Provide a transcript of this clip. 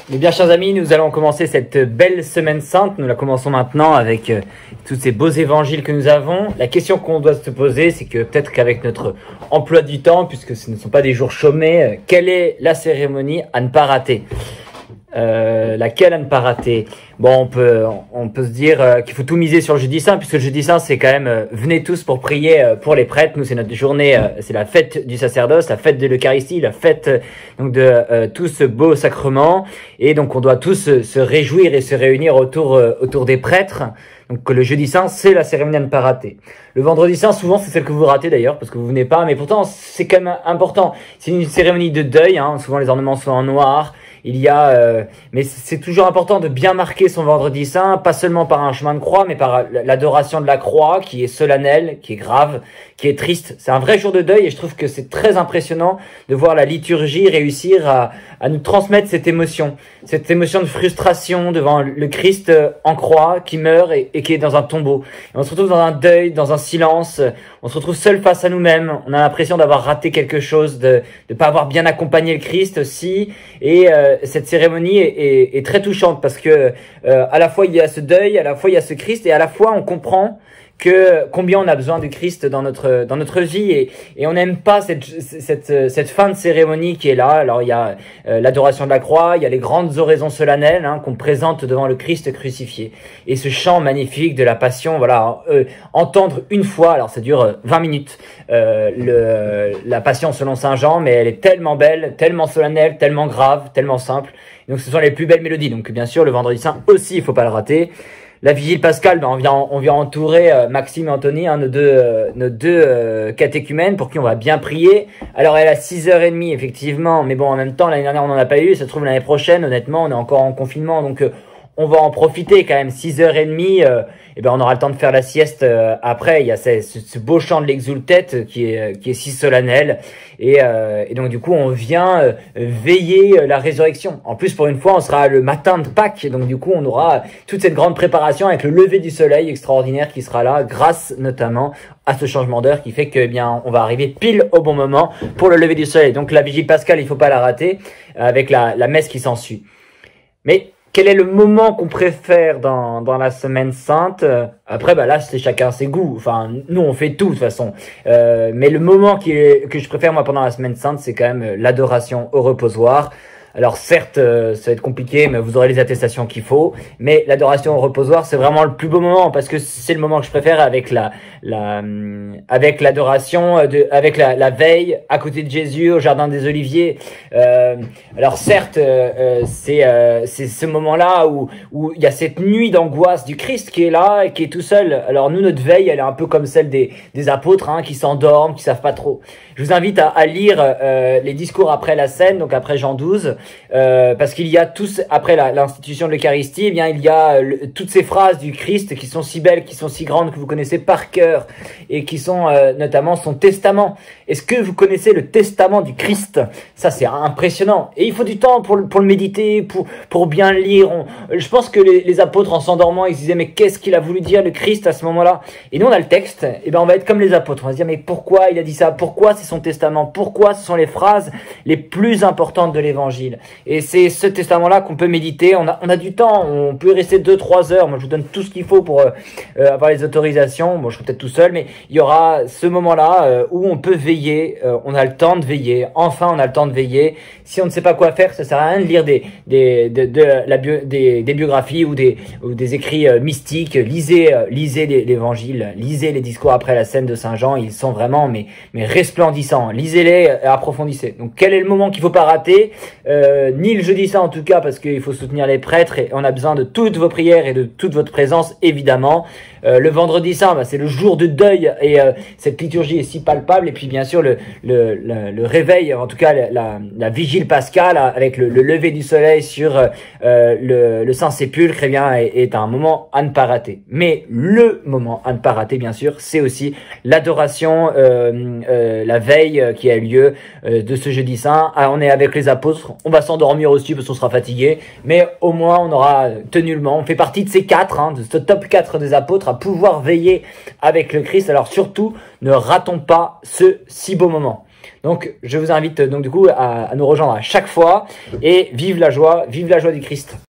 Eh bien, chers amis, nous allons commencer cette belle semaine sainte. Nous la commençons maintenant avec tous ces beaux évangiles que nous avons. La question qu'on doit se poser, c'est que peut-être qu'avec notre emploi du temps, puisque ce ne sont pas des jours chômés, quelle est la cérémonie à ne pas rater ? Laquelle à ne pas rater? Bon, on peut se dire qu'il faut tout miser sur le jeudi saint, puisque le jeudi saint, c'est quand même venez tous pour prier pour les prêtres. Nous, c'est notre journée, c'est la fête du sacerdoce, la fête de l'Eucharistie, la fête donc de tout ce beau sacrement, et donc on doit tous se réjouir et se réunir autour des prêtres. Donc le jeudi saint, c'est la cérémonie à ne pas rater. Le vendredi saint, souvent, c'est celle que vous ratez d'ailleurs, parce que vous venez pas, mais pourtant, c'est quand même important. C'est une cérémonie de deuil, hein, souvent les ornements sont en noir. Il y a, mais c'est toujours important de bien marquer son vendredi saint, pas seulement par un chemin de croix, mais par l'adoration de la croix, qui est solennelle, qui est grave, qui est triste. C'est un vrai jour de deuil, et je trouve que c'est très impressionnant de voir la liturgie réussir à nous transmettre cette émotion de frustration devant le Christ en croix, qui meurt et qui est dans un tombeau. Et on se retrouve dans un deuil, dans un silence, on se retrouve seul face à nous-mêmes, on a l'impression d'avoir raté quelque chose, de pas avoir bien accompagné le Christ aussi, et cette cérémonie est très touchante parce que à la fois il y a ce deuil, à la fois il y a ce Christ, et à la fois on comprend que combien on a besoin du Christ dans notre vie, et on n'aime pas cette fin de cérémonie qui est là. Alors il y a l'adoration de la croix, il y a les grandes oraisons solennelles qu'on présente devant le Christ crucifié, et ce chant magnifique de la Passion. Voilà, entendre une fois, alors ça dure 20 minutes, la Passion selon Saint Jean, mais elle est tellement belle, tellement solennelle, tellement grave, tellement simple. Donc ce sont les plus belles mélodies. Donc bien sûr le vendredi saint aussi, il faut pas le rater. La vigile pascale, on vient entourer Maxime et Anthony, nos deux catéchumènes, pour qui on va bien prier. Alors elle est à 6h30 effectivement, mais bon, en même temps l'année dernière on n'en a pas eu, ça se trouve l'année prochaine, honnêtement on est encore en confinement, donc on va en profiter quand même. 6h30, et ben on aura le temps de faire la sieste après. Il y a ce beau chant de l'exultète qui est si solennel, et donc du coup on vient veiller la résurrection. En plus, pour une fois, on sera le matin de Pâques, donc du coup on aura toute cette grande préparation avec le lever du soleil extraordinaire qui sera là, grâce notamment à ce changement d'heure qui fait que bien on va arriver pile au bon moment pour le lever du soleil. Donc la vigile pascale, il faut pas la rater, avec la messe qui s'ensuit. Mais quel est le moment qu'on préfère dans la semaine sainte? Après, là, c'est chacun ses goûts. Enfin, nous, on fait tout, de toute façon. Mais le moment que je préfère, moi, pendant la semaine sainte, c'est quand même l'adoration au reposoir. Alors certes, ça va être compliqué, mais vous aurez les attestations qu'il faut. Mais l'adoration au reposoir, c'est vraiment le plus beau moment, parce que c'est le moment que je préfère, avec avec l'adoration, avec la veille à côté de Jésus au jardin des Oliviers. Alors certes, c'est ce moment-là où il y a cette nuit d'angoisse du Christ qui est là et qui est tout seul. Alors nous, notre veille, elle est un peu comme celle des apôtres, qui s'endorment, qui savent pas trop. Je vous invite à lire les discours après la scène, donc après Jean 12. Parce qu'il y a tous, après l'institution de l'Eucharistie, eh bien il y a toutes ces phrases du Christ qui sont si belles, qui sont si grandes, que vous connaissez par cœur, et qui sont notamment son testament. Est-ce que vous connaissez le testament du Christ? Ça, c'est impressionnant, et il faut du temps pour le méditer, pour bien le lire. Je pense que les apôtres, en s'endormant, ils se disaient mais qu'est-ce qu'il a voulu dire le Christ à ce moment-là? Et nous on a le texte, et ben on va être comme les apôtres, on va se dire mais pourquoi il a dit ça? Pourquoi c'est son testament? Pourquoi ce sont les phrases les plus importantes de l'évangile? Et c'est ce testament-là qu'on peut méditer. On a du temps, on peut y rester 2-3 heures. Moi, je vous donne tout ce qu'il faut pour avoir les autorisations. Bon, je serai peut-être tout seul, mais il y aura ce moment-là où on peut veiller. On a le temps de veiller. Enfin, on a le temps de veiller. Si on ne sait pas quoi faire, ça sert à rien de lire des biographies ou des écrits mystiques. Lisez l'évangile, lisez les discours après la scène de Saint Jean. Ils sont vraiment mais resplendissants. Lisez-les, approfondissez. Donc, quel est le moment qu'il faut pas rater? Ni le jeudi saint en tout cas, parce qu'il faut soutenir les prêtres, et on a besoin de toutes vos prières et de toute votre présence évidemment. Le vendredi saint, c'est le jour de deuil, et cette liturgie est si palpable. Et puis bien sûr le réveil, en tout cas la vigile pascale avec le lever du soleil sur le Saint-Sépulcre, eh bien est un moment à ne pas rater. Mais le moment à ne pas rater, bien sûr, c'est aussi l'adoration, la veille qui a eu lieu de ce jeudi saint. On est avec les apôtres, on va s'endormir aussi parce qu'on sera fatigué, mais au moins on aura tenu le moment. On fait partie de ces quatre, de ce top 4 des apôtres, à pouvoir veiller avec le Christ. Alors surtout, ne ratons pas ce si beau moment. Donc, je vous invite donc du coup à nous rejoindre à chaque fois et vive la joie du Christ.